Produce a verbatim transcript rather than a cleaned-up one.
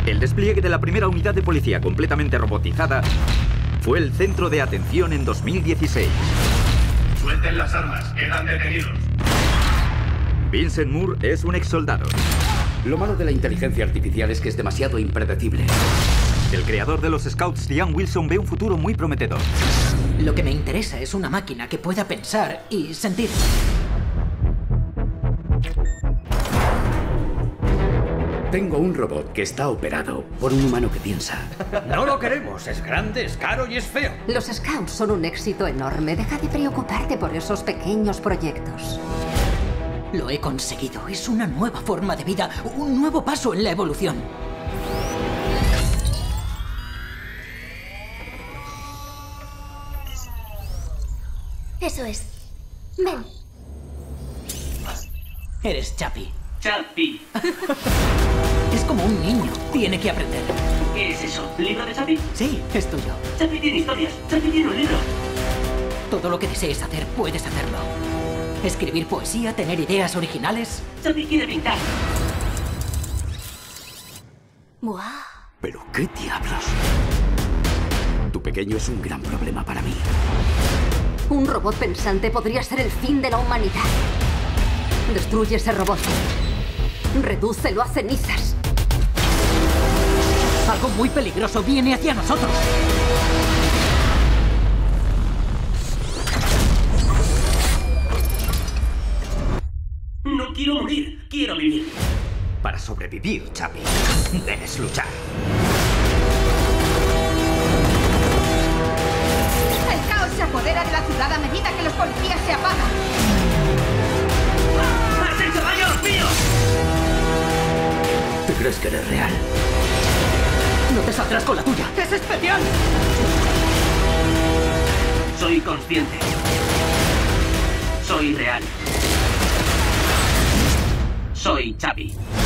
El despliegue de la primera unidad de policía completamente robotizada fue el centro de atención en dos mil dieciséis. Suelten las armas, quedan detenidos. Vincent Moore es un ex soldado. Lo malo de la inteligencia artificial es que es demasiado impredecible. El creador de los Scouts, Ian Wilson, ve un futuro muy prometedor. Lo que me interesa es una máquina que pueda pensar y sentir. Tengo un robot que está operado por un humano que piensa. No lo queremos. Es grande, es caro y es feo. Los Scouts son un éxito enorme. Deja de preocuparte por esos pequeños proyectos. Lo he conseguido. Es una nueva forma de vida, un nuevo paso en la evolución. Eso es. Ven. Eres Chappie. Chappie. Es como un niño. Tiene que aprender. ¿Qué es eso? ¿Libro de Chappie? Sí, es tuyo. Chappie tiene historias. Chappie tiene un libro. Todo lo que desees hacer, puedes hacerlo. Escribir poesía, tener ideas originales. Chappie quiere pintar. ¡Wow! ¿Pero qué diablos? Tu pequeño es un gran problema para mí. Un robot pensante podría ser el fin de la humanidad. Destruye ese robot. Redúcelo a cenizas. Algo muy peligroso viene hacia nosotros. No quiero morir, quiero vivir. Para sobrevivir, Chappie, debes luchar. El caos se apodera de la ciudad a medida que los policías se apagan. ¡Has hecho daño a los míos! ¿Te crees que eres real? No te saldrás con la tuya. ¡Es especial! Soy consciente. Soy real. Soy Chappie.